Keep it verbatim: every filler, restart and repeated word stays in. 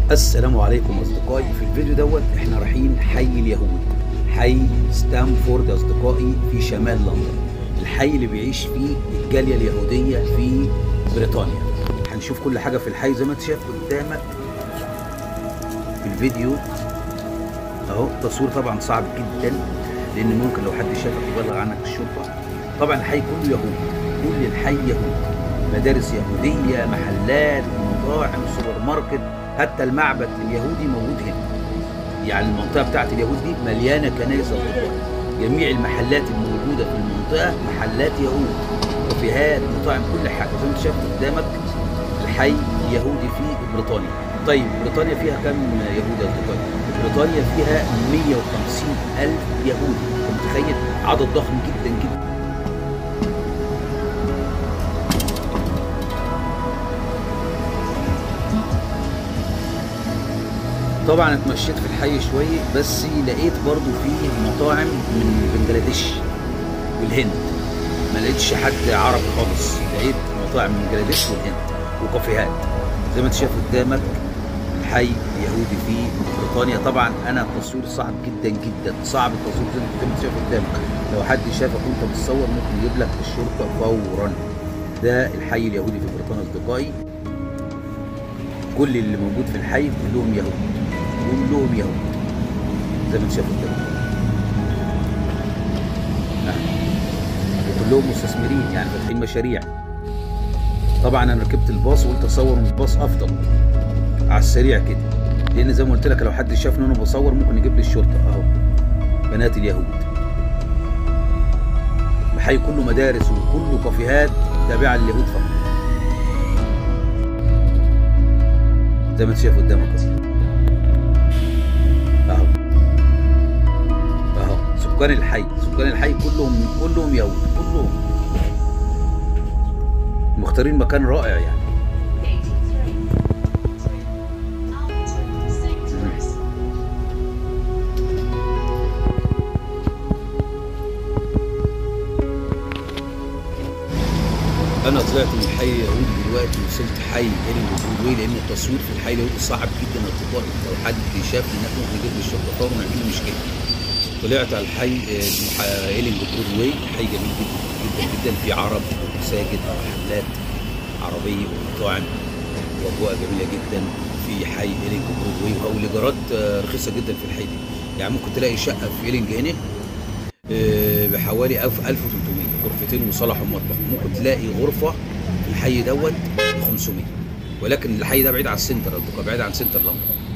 السلام عليكم اصدقائي. في الفيديو دوت احنا رايحين حي اليهود، حي ستامفورد يا اصدقائي في شمال لندن، الحي اللي بيعيش فيه الجاليه اليهوديه في بريطانيا. هنشوف كل حاجه في الحي زي ما انت شايف قدامك في الفيديو اهو. التصوير طبعا صعب جدا لان ممكن لو حد شافك يبلغ عنك الشرطه. طبعا الحي كله يهود، كل الحي يهود، مدارس يهوديه، محلات، مطاعم، سوبر ماركت، حتى المعبد اليهودي موجود هنا. يعني المنطقه بتاعت اليهود دي مليانه كنائس اصدقائي. جميع المحلات الموجوده في المنطقه محلات يهود، كافيهات، مطاعم، كل حاجه زي ما انت شايف قدامك. الحي اليهودي في بريطانيا. طيب بريطانيا فيها كم يهودي يا اصدقائي؟ بريطانيا فيها مية وخمسين ألف يهودي، انت متخيل؟ عدد ضخم جدا جدا. طبعا اتمشيت في الحي شويه بس لقيت برضو فيه مطاعم من بنجلاديش والهند، ما لقيتش حد عربي خالص، لقيت مطاعم من بنجلاديش والهند وكافيهات زي ما انت شايف قدامك. الحي اليهودي في بريطانيا. طبعا انا التصوير صعب جدا جدا، صعب التصوير زي ما انت شايف قدامك. لو حد شافك وانت بتصور ممكن يجيب لك الشرطه فورا. ده الحي اليهودي في بريطانيا اصدقائي. كل اللي موجود في الحي كلهم يهود، كلهم يهود زي ما انت شايف قدامك. وكلهم مستثمرين يعني فاتحين مشاريع. طبعا انا ركبت الباص وقلت اصور من الباص افضل على السريع كده، لان زي ما قلت لك لو حد شافني وانا بصور ممكن يجيب لي الشرطه. اهو بنات اليهود. الحي كله مدارس وكله كافيهات تابعه لليهود فقط زي ما انت شايف قدامك. اهو اهو سكان الحي، سكان الحي كلهم كلهم يهود، كلهم مختارين مكان رائع يعني. انا طلعت من الحي اليهودي دلوقتي وصلت حي إيلينج برودواي، لان التصوير في الحي اليهودي صعب جدا يا اصدقائي. لو حد شافني هناك ممكن يجيب لي الشرطه فورا ونعمل له مشكله. طلعت على الحي إيلينج برودواي، حي جميل جدا جدا جدا، في عرب ومساجد ومحلات عربيه ومطاعم واجواء جميله جدا في حي إيلينج برودواي. والايجارات رخيصه جدا في الحي دي، يعني ممكن تلاقي شقه في إيلينج هنا بحوالي ألف وثلاثمية، غرفتين وصالة ومطبخ. ممكن تلاقي غرفة في الحي دوت ب خمسمية، ولكن الحي ده بعيد عن السنتر، بعيد عن سنتر لندن.